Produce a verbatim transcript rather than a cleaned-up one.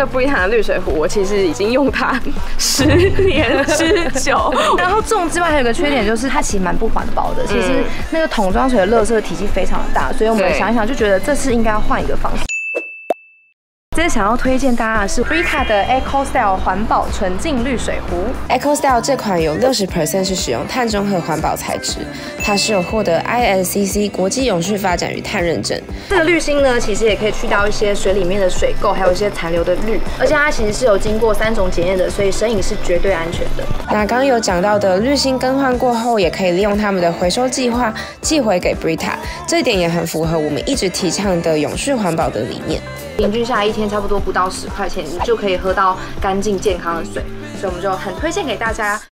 个 Brita 的滤水壶，我其实已经用它十年之久。 然后这种之外还有个缺点就是它其实蛮不环保的。其实那个桶装水的垃圾体积非常的大，所以我们想一想就觉得这次应该要换一个方式。 这次想要推荐大家的是 Brita 的 Eco Style 环保纯净滤水壶。 Eco Style 这款有 百分之六十 是使用碳中和环保材质，它是有获得 I S C C 国际永续发展与碳认证。 这个滤芯呢，其实也可以去掉一些水里面的水垢，还有一些残留的氯，而且它其实是有经过三种检验的，所以生饮是绝对安全的。 那刚刚有讲到的滤芯更换过后，也可以利用他们的回收计划寄回给 Brita， 这一点也很符合我们一直提倡的永续环保的理念。 平均下来一天差不多不到十块钱，你就可以喝到干净健康的水，所以我们就很推荐给大家。